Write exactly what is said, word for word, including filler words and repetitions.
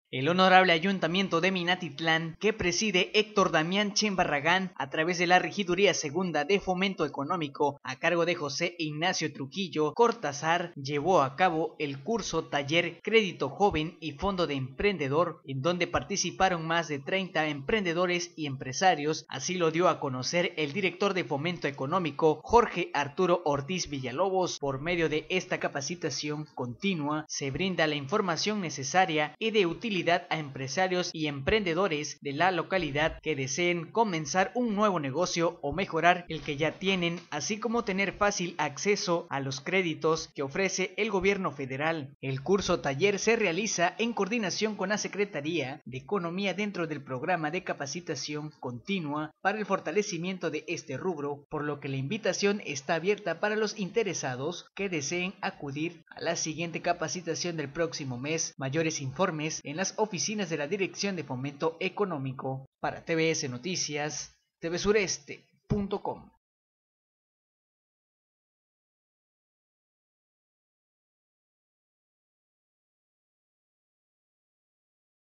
El honorable Ayuntamiento de Minatitlán, que preside Héctor Damián Chembarragán, a través de la Regiduría Segunda de Fomento Económico, a cargo de José Ignacio Trujillo Cortázar, llevó a cabo el curso Taller Crédito Joven y Fondo de Emprendedor, en donde participaron más de treinta emprendedores y empresarios. Así lo dio a conocer el director de Fomento Económico, Jorge Arturo Ortiz Villalobos. Por medio de esta capacitación continua, se brinda la información necesaria y de utilidad a empresarios y emprendedores de la localidad que deseen comenzar un nuevo negocio o mejorar el que ya tienen, así como tener fácil acceso a los créditos que ofrece el gobierno federal. El curso taller se realiza en coordinación con la Secretaría de Economía dentro del programa de capacitación continua para el fortalecimiento de este rubro, por lo que la invitación está abierta para los interesados que deseen acudir a la siguiente capacitación del próximo mes. Mayores informes en las oficinas de la Dirección de Fomento Económico. Para T V S Noticias, T V Sureste punto com.